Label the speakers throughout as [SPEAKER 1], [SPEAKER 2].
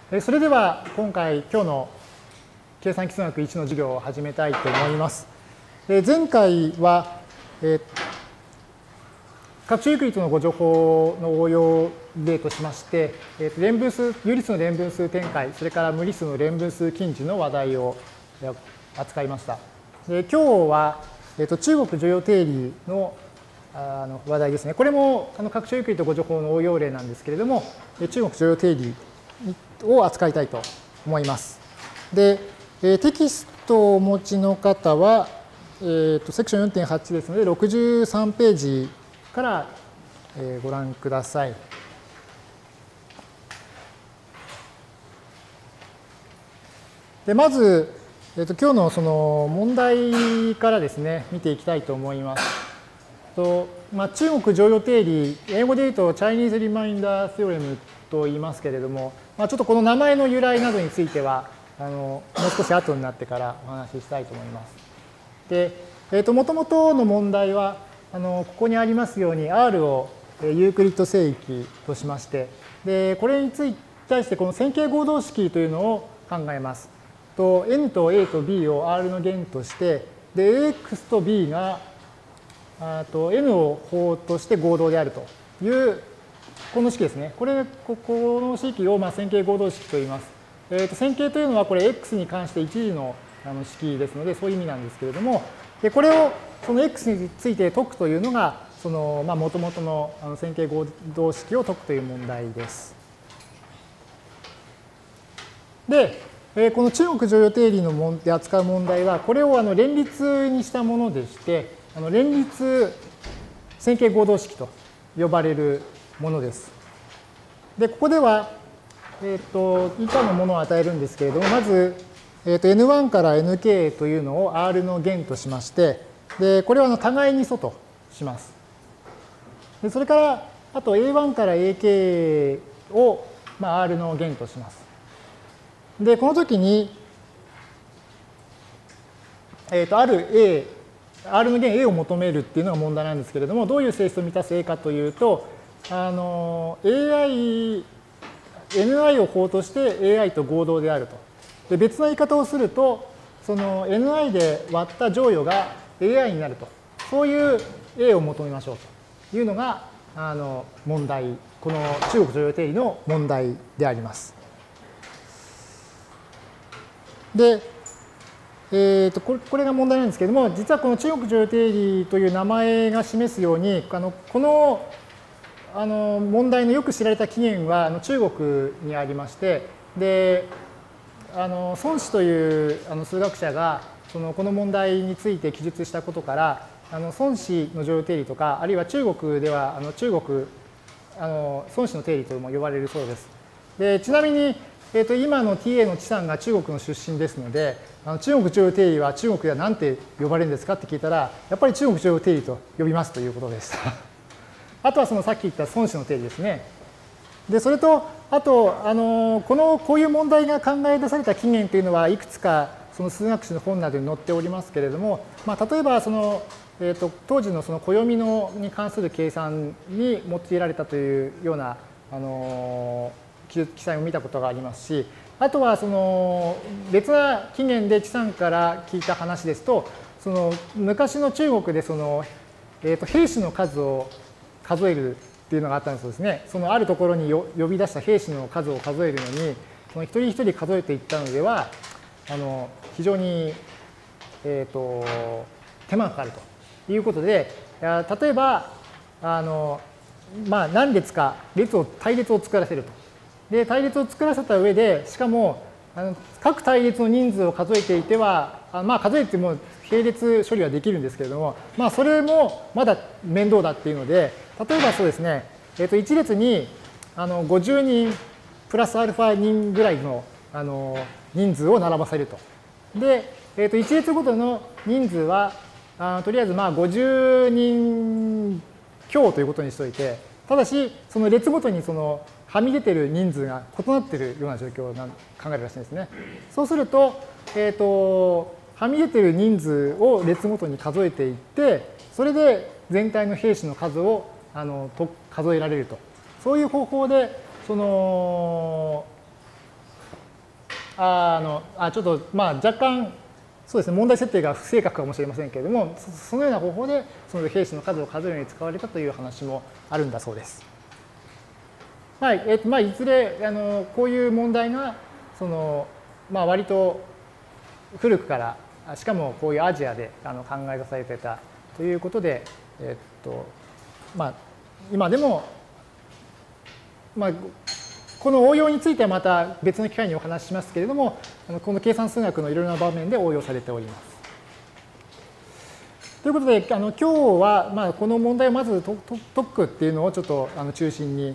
[SPEAKER 1] それでは今日の計算基数学1の授業を始めたいと思います。前回は拡張ユークリッドのご情報の応用例としまして、有理数の連分数展開、それから無理数の連分数近似の話題を扱いました。今日は中国剰余定理の話題ですね。これも拡張ユークリッドご情報の応用例なんですけれども、中国剰余定理を扱いたいと思います。で、テキストをお持ちの方は、セクション 4.8 ですので、63ページから、ご覧ください。でまず、今日のその問題からですね、見ていきたいと思います。中国剰余定理、英語で言うと Chinese Remainder Theorem と言いますけれども、ちょっとこの名前の由来などについては、もう少し後になってからお話ししたいと思います。で、もともとの問題は、ここにありますように R をユークリッド正域としまして、で、これに対してこの線形合同式というのを考えます。N と A と B を R の弦として、で、AX と B がN を法として合同であるというこの式ですね。この式を線形合同式と言います。線形というのはこれ X に関して一次の式ですので、そういう意味なんですけれども、でこれをその X について解くというのが、その元々の線形合同式を解くという問題です。で、この中国剰余定理で扱う問題は、これを連立にしたものでして、連立線形合同式と呼ばれるものです。で、ここでは、以下のものを与えるんですけれども、まず、N1 から Nk というのを R の弦としまして、で、これは互いに素とします。で、それから、あと A1 から Ak を、R の弦とします。で、この時に、ある R の弦 A を求めるっていうのが問題なんですけれども、どういう性質を満たす A かというと、Ni を法として Ai と合同であると。で、別の言い方をすると、その Ni で割った乗与が Ai になると。そういう A を求めましょうというのが、問題、この中国剰余定理の問題であります。で、これが問題なんですけれども、実はこの中国剰余定理という名前が示すように、この問題のよく知られた起源は中国にありまして、で、孫子という数学者がこの問題について記述したことから、孫子の剰余定理とか、あるいは中国では孫子の定理とも呼ばれるそうです。で、ちなみに、今の TA の知さんが中国の出身ですので、中国剰余定理は中国では何て呼ばれるんですかって聞いたら、やっぱり中国剰余定理と呼びますということでした。あとはさっき言った孫子の定理ですね。で、それと、あと、こういう問題が考え出された起源というのは、いくつかその数学史の本などに載っておりますけれども、例えば当時の暦に関する計算に用いられたというような記載を見たことがありますし、あとは別な起源で知さんから聞いた話ですと、昔の中国で兵士の数を数えるっていうのがあったんですね。あるところに呼び出した兵士の数を数えるのに、一人一人数えていったのでは、非常に、手間がかかるということで、例えば、何列か隊列を作らせると。で、隊列を作らせた上で、しかも、各隊列の人数を数えていては、数えても並列処理はできるんですけれども、それもまだ面倒だっていうので、例えばそうですね、1列に50人プラスアルファ人ぐらいの人数を並ばせると。で、1列ごとの人数は、とりあえず50人強ということにしておいて、ただし、その列ごとにはみ出てる人数が異なっているような状況を考えるらしいんですね。そうすると、はみ出てる人数を列ごとに数えていって、それで全体の兵士の数を数えられると。そういう方法で、 ちょっと若干そうですね、問題設定が不正確かもしれませんけれども、そのような方法でその兵士の数を数えるのに使われたという話もあるんだそうです。いずれこういう問題が割と古くからしかもこういうアジアで考え出されていたということで、今でも、この応用についてはまた別の機会にお話ししますけれども、この計算数学のいろいろな場面で応用されております。ということで、今日はこの問題をまず解くっていうのをちょっと中心に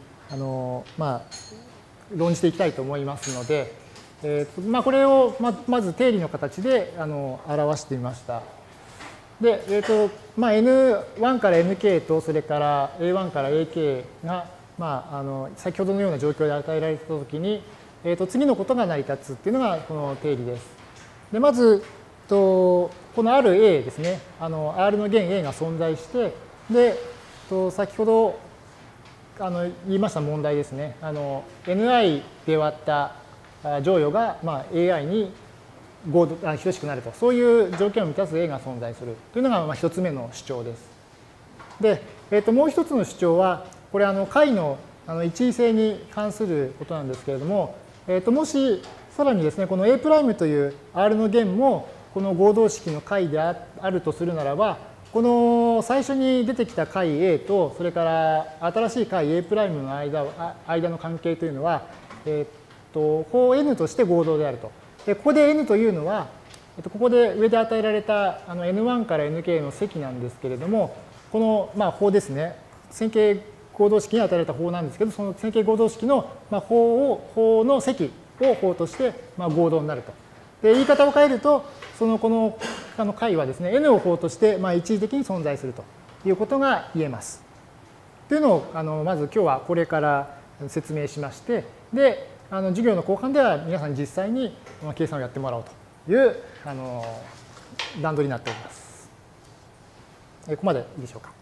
[SPEAKER 1] 論じていきたいと思いますので、これをまず定理の形で表してみました。で、N1 から Nk とそれから A1 から Ak が先ほどのような状況で与えられたときに、次のことが成り立つっていうのがこの定理です。でまずこのある A ですね、R の弦 A が存在して、で先ほど言いました問題ですね、Ni で割った乗与がAI に等しくなると、そういう条件を満たす A が存在するというのが一つ目の主張です。で、もう一つの主張は、これ解の一位性に関することなんですけれども、もしさらにですね、この A' という R の弦もこの合同式の解であるとするならば、この最初に出てきた解 A と、それから新しい解 A' の間の関係というのは、法 N として合同であると。でここで N というのは、ここで上で与えられたN1 から Nk の積なんですけれども、この法ですね、線形合同式に与えられた法なんですけど、その線形合同式の法の積を法として合同になると。で言い方を変えると、この解はですね、N を法として一時的に存在するということが言えます。というのをまず今日はこれから説明しまして、で授業の後半では皆さんに実際に計算をやってもらおうという段取りになっております。ここまでいいでしょうか。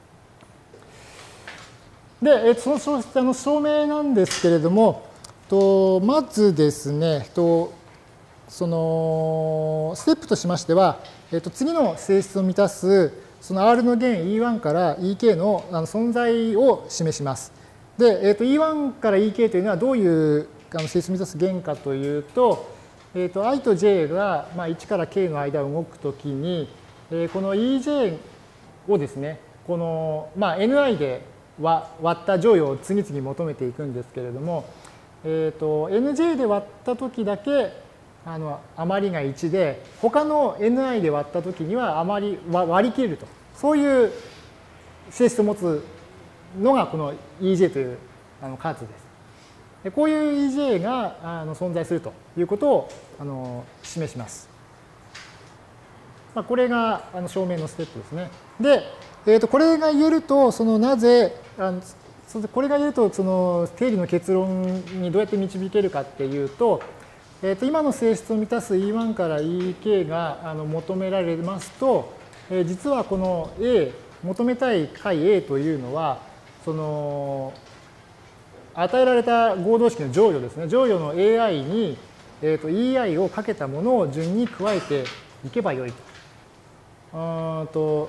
[SPEAKER 1] で、その証明なんですけれども、まずですね、そのステップとしましては、次の性質を満たすその R の弦 E1 から EK の存在を示します。で、E1 から EK というのはどういう性質を満たす弦かというと、I と J が1から K の間を動くときに、この EJ をですね、このNi で割った乗与を次々求めていくんですけれども、Nj で割ったときだけ余りが1で、他の Ni で割ったときには割り切れると、そういう性質を持つのがこの EJ という数です。でこういう EJ が存在するということを示します。これが証明のステップですね。で、これが言えると、なぜ、これが言えると、定理の結論にどうやって導けるかっていうと、今の性質を満たす E1 から EK が求められますと、実はこの A、求めたい解 A というのは、与えられた合同式の乗与ですね。乗与の AI に、EI をかけたものを順に加えていけばよいと。ちょ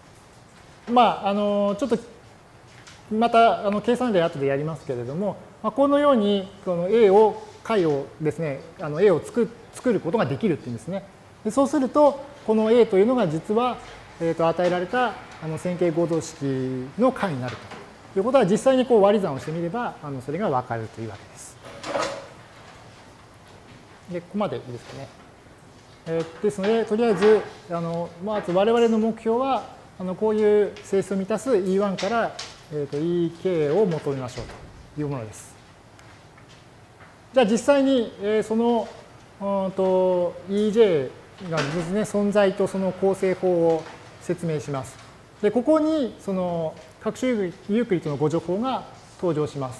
[SPEAKER 1] っとまた計算例後でやりますけれども、このようにこの A を解をですね、A を作ることができるっていうんですね。でそうすると、この A というのが実は、与えられた線形合同式の解になるということは、実際に割り算をしてみればそれが分かるというわけです。でここまでいいですかね。ですので、とりあえずまず我々の目標はこういう性質を満たす E1 から、EK を求めましょうというものです。じゃあ実際に、そのEJ がですね、存在とその構成法を説明します。でここにその各種ユークリッドの互助法が登場します。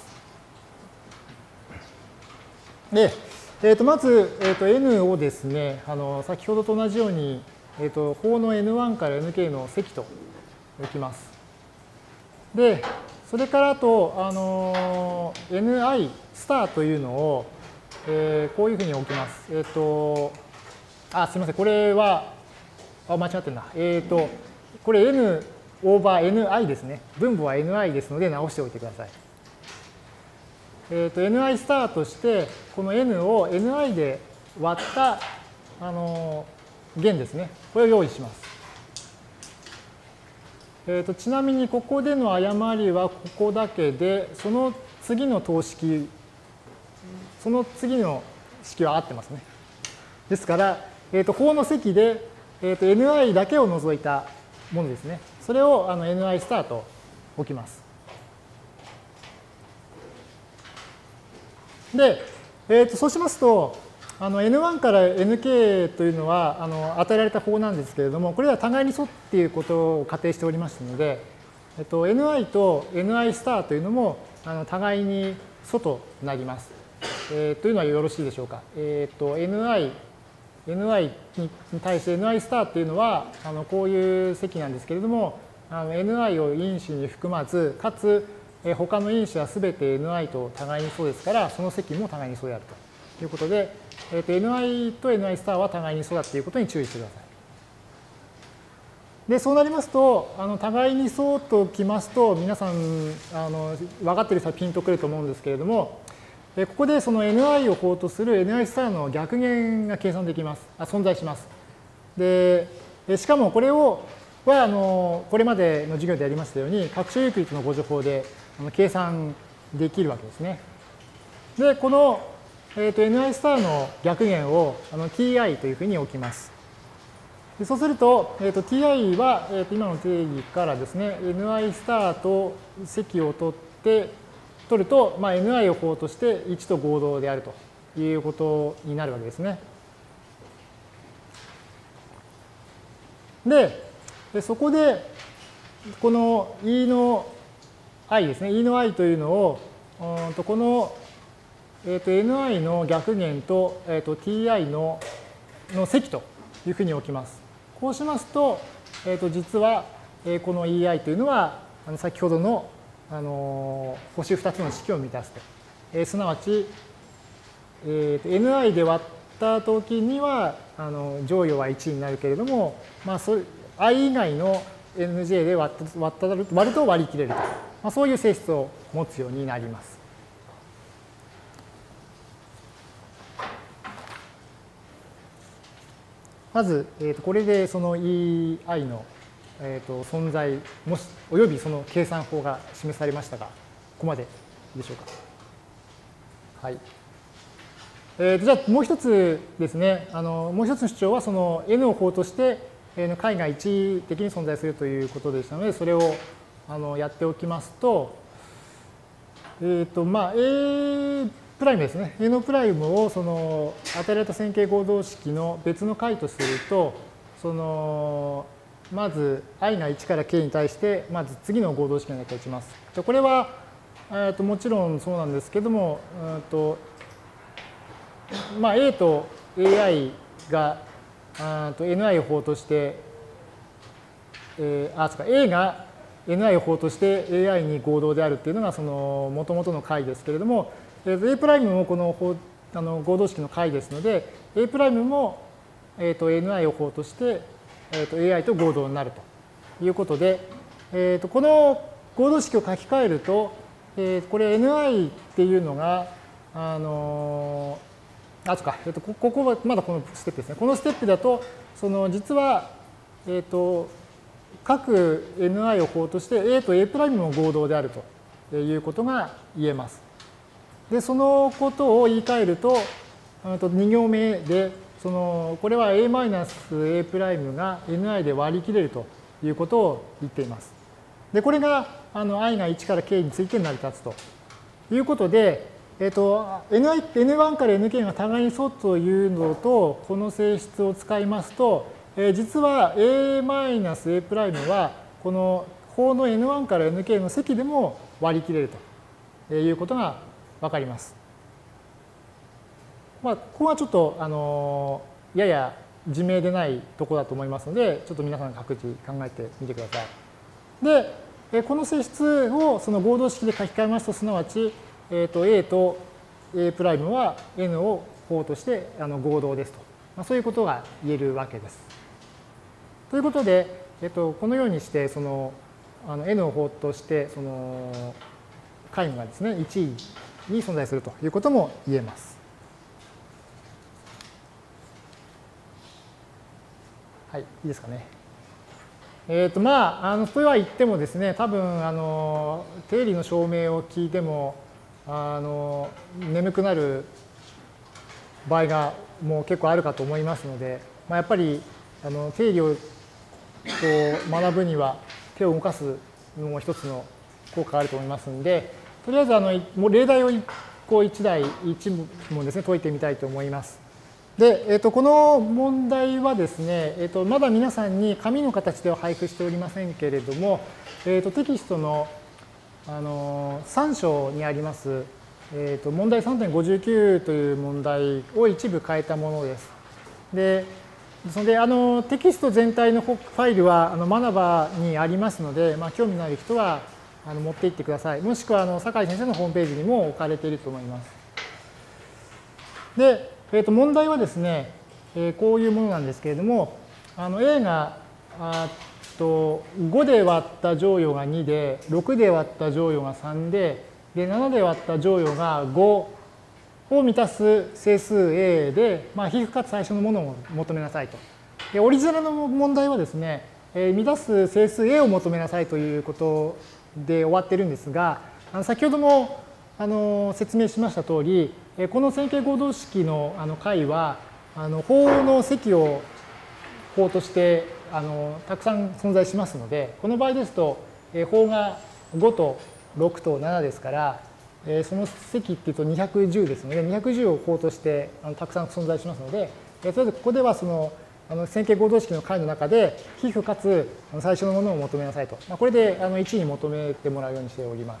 [SPEAKER 1] で、まず、N をですね、先ほどと同じように、法の N1 から Nk の積と置きます。で、それからあと、Ni スターというのを、 こういうふうに置きます。すみません。これは、間違ってるな。これ n オーバー ni ですね。分母は ni ですので直しておいてください。ni スターとして、この n を ni で割った、弦ですね。これを用意します。ちなみにここでの誤りはここだけで、その次の式は合ってますね。ですから、法の積で、ni だけを除いたものですね。それをni スターと置きます。で、そうしますと、n1 から nk というのは与えられた法なんですけれども、これは互いに素っていうことを仮定しておりましたので、ni と ni スターというのも互いに素となります。というのはよろしいでしょうか。ni に対して ni スターというのはこういう積なんですけれども、ni を因子に含まず、かつ他の因子はすべて ni と互いに素ですから、その積も互いに素であるということで、ni と ni スターは互いに素だということに注意してください。で、そうなりますと、互いに素ときますと、皆さん分かっている人はピンとくると思うんですけれども、ここでその ni を法とする ni スターの逆弦が計算できます。存在します。で、しかもこれはこれまでの授業でやりましたように、拡張ユークリッドの互助法で計算できるわけですね。で、このni スターの逆弦をti というふうに置きます。でそうすると、ti は今の定義からですね、ni スターと積を取ると、ni を法として1と合同であるということになるわけですね。で、そこで、この e の i ですね、e の i というのを、このni の逆弦とti の積というふうに置きます。こうしますと、実はこの ei というのは先ほどの星2つの式を満たすと。すなわち、ni で割ったときには乗与は1になるけれども、i 以外の nj で割ると割り切れると。そういう性質を持つようになります。まず、これでその ei の存在およびその計算法が示されましたが、ここまでいいでしょうか。はい。じゃあもう一つですね、もう一つの主張はその n を法として解が一的に存在するということでしたので、それをやっておきますと、A プライムですね。A のプライムをその与えられた線形合同式の別の解とすると、まず i が1から k に対して、まず次の合同式の中を打ちます。これはもちろんそうなんですけども、A と ai がni を法として、A が ni を法として ai に合同であるっていうのがその元々の解ですけれども、A' もこの合同式の解ですので、A' もni を法としてai と合同になるということで、この合同式を書き換えると、これ ni っていうのが、ここはまだこのステップですね。このステップだと、実は、各 ni を法として A と A' も合同であるということが言えます。で、そのことを言い換えると、2行目で、これは A-A' が ni で割り切れるということを言っています。で、これがi が1から k について成り立つということで、N1 から Nk が互いに素というのと、この性質を使いますと、実は A-A' は、この法の N1 から Nk の積でも割り切れるということがわかります。ここはちょっとやや自明でないところだと思いますので、ちょっと皆さん各自考えてみてください。で、この性質をその合同式で書き換えますと、すなわち、A と A' は N を法として合同ですと。そういうことが言えるわけです。ということで、このようにしてそのN を法としてその解がですね、1位に存在するということも言えます。はい、いいですかね。とは言ってもですね、多分定理の証明を聞いても眠くなる場合がもう結構あるかと思いますので、やっぱり定理を学ぶには手を動かすのも一つの効果があると思いますので、とりあえず例題を1題1問ですね解いてみたいと思います。で、この問題はですね、まだ皆さんに紙の形では配布しておりませんけれども、テキストの3章にあります、問題 3.59 という問題を一部変えたものです。ですので、テキスト全体のファイルはマナバにありますので、興味のある人は持って行ってください。もしくは酒井先生のホームページにも置かれていると思います。で、問題はですね、こういうものなんですけれども、A が5で割った乗与が2で、6で割った乗与が3で、7で割った乗与が5を満たす整数 A で、比喩かつ最初のものを求めなさいと。でオリジナルの問題はですね、満たす整数 A を求めなさいということで終わってるんですが、先ほども説明しました通り、この線形合同式の解は法の積を法としてたくさん存在しますので、この場合ですと法が5と6と7ですから、その積っていうと210ですので、210を法としてたくさん存在しますので、とりあえずここではその線形合同式の解の中で比喩かつ最初のものを求めなさいと。これで1に求めてもらうようにしております。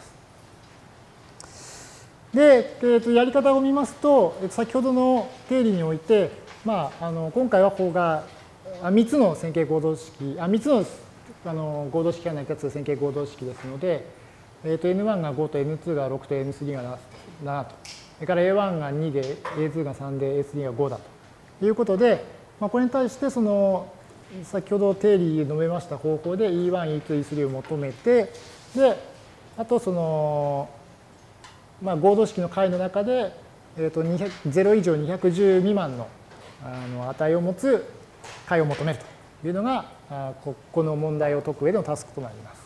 [SPEAKER 1] で、やり方を見ますと、先ほどの定理において、今回は法が3つの線形合同式、3つの合同式が成り立つ線形合同式ですので、N1 が5と N2 が6と N3 が7と。それから A1 が2で A2 が3で A3 が5だということで、これに対してその先ほど定理述べました方法で E1、E2、E3 を求めて、で、あとその合同式の解の中で、0以上210未満の値を持つ解を求めるというのが、この問題を解く上でのタスクとなります。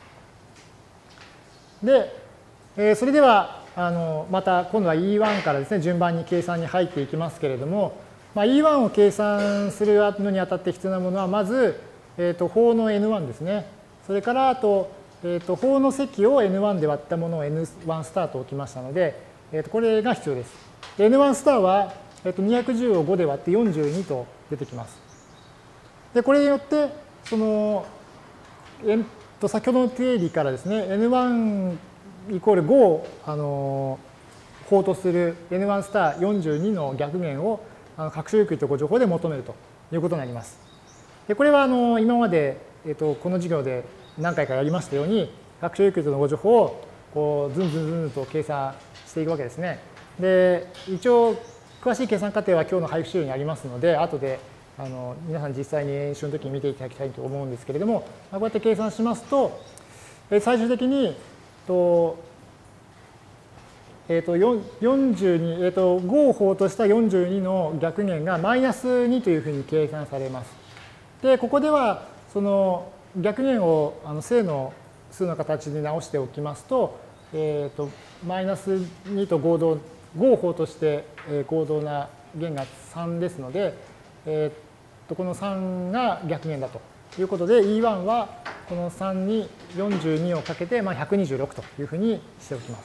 [SPEAKER 1] で、それではまた今度は E1 からですね、順番に計算に入っていきますけれども、E1 を計算するのにあたって必要なものは、まず、法の N1 ですね。それからあと、法の積を N1 で割ったものを N1 スターと置きましたので、これが必要です。N1 スターは、210を5で割って42と出てきます。で、これによって、その、先ほどの定理からですね、N1 イコール5を法とする N1 スター42の逆弦を拡張ゆっくりとご情報で求めるということになります。で、これは今まで、この授業で何回かやりましたように、拡張ゆっくりとのご情報をこうずんずんずんと計算していくわけですね。で、一応、詳しい計算過程は今日の配布資料にありますので、後で皆さん実際に演習の時に見ていただきたいと思うんですけれども、こうやって計算しますと、最終的に、42、5を法とした42の逆弦がマイナス2というふうに計算されます。で、ここでは、その逆弦を正の数の形に直しておきますと、マイナス2と合同、5を法として合同な弦が3ですので、この3が逆弦だということで、E1 はこの3に42をかけて、126というふうにしておきます。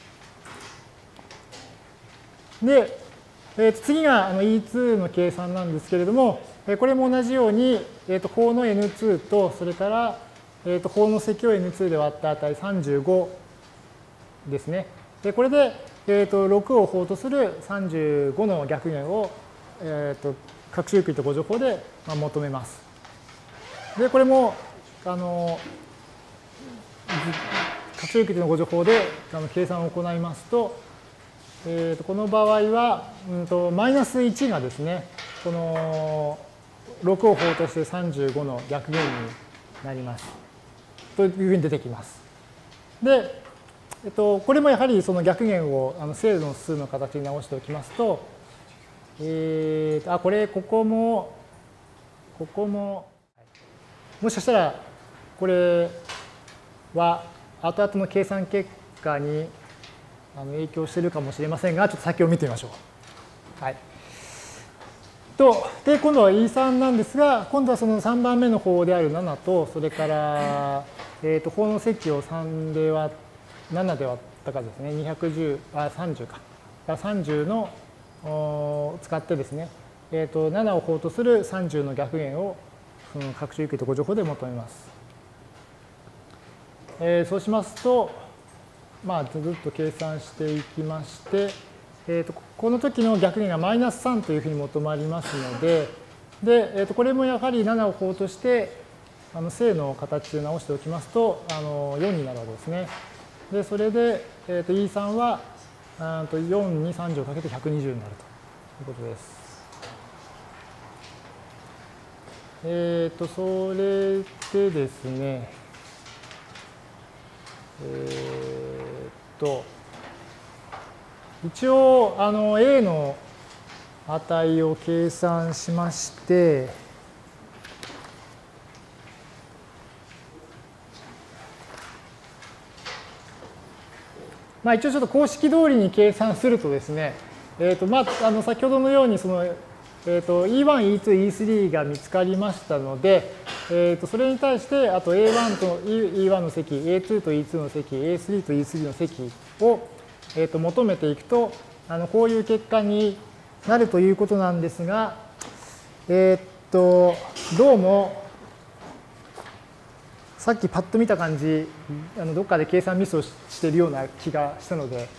[SPEAKER 1] で、次がE2 の計算なんですけれども、これも同じように、法の N2 と、それから、法の積を N2 で割った値35ですね。で、これで、6を法とする35の逆弦を、拡張ゆっくりとご情報で求めます。で、これも、拡張ゆっくりとのご情報で計算を行いますと、 この場合は、マイナス1がですね、この6を法として35の逆弦になります。というふうに出てきます。で、これもやはりその逆弦を正の数の形に直しておきますと、ここも、もしかしたら、これは後々の計算結果に影響しているかもしれませんが、ちょっと先を見てみましょう。はい。で、今度は E3 なんですが、今度はその3番目の法である7と、それから、法の積を3で割7で割った数ですね、30か。30の使ってですね、7を法とする30の逆弦をその拡張有形と誤助法で求めます。そうしますと、ずっと計算していきまして、この時の逆弦がマイナス3というふうに求まりますので、これもやはり7を法として正の形で直しておきますと4になるわけですね。で、それで、E3 は4に30をかけて120になるということです。それでですね、一応A の値を計算しまして、一応ちょっと公式通りに計算するとですね、先ほどのようにそのE1、E2、E3 が見つかりましたので、それに対して、あと A1 と E1 の積、A2 と E2 の積、A3 と E3 の積を求めていくと、こういう結果になるということなんですが、どうも、さっきパッと見た感じ、どっかで計算ミスをしているような気がしたので、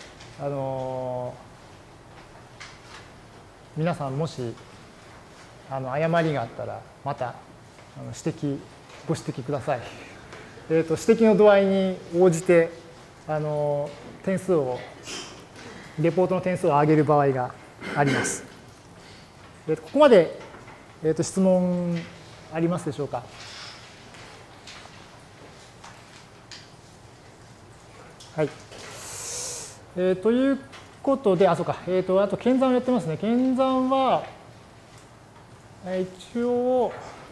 [SPEAKER 1] 皆さんもし誤りがあったらまたご指摘ください。指摘の度合いに応じてレポートの点数を上げる場合があります。ここまで質問ありますでしょうか。はい。ということで、そうか、あと検算をやってますね。検算は、一応、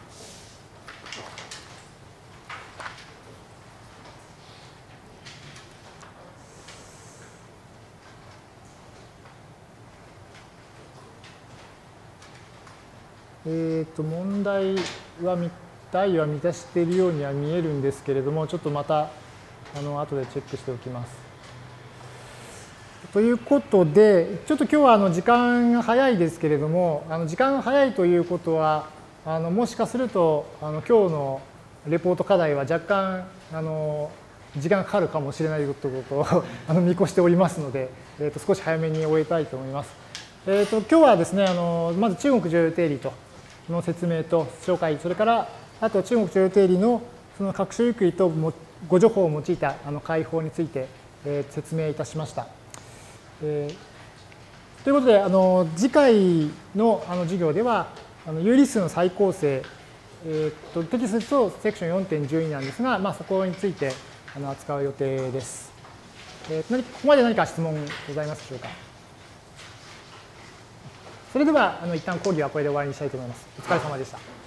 [SPEAKER 1] 問題は題は満たしているようには見えるんですけれども、ちょっとまた後でチェックしておきます。ということで、ちょっと今日は時間が早いですけれども、時間が早いということは、もしかすると今日のレポート課題は若干時間がかかるかもしれないということを見越しておりますので、少し早めに終えたいと思います。今日はですね、まず中国常用定理の説明と紹介、それからあと中国常用定理のその拡張有形と誤助法を用いた解法について説明いたしました。ということで、次回の授業では有理数の再構成、テキストとセクション 4.12 なんですが、そこについて扱う予定です。ここまで何か質問ございますでしょうか。それでは一旦講義はこれで終わりにしたいと思います。お疲れ様でした。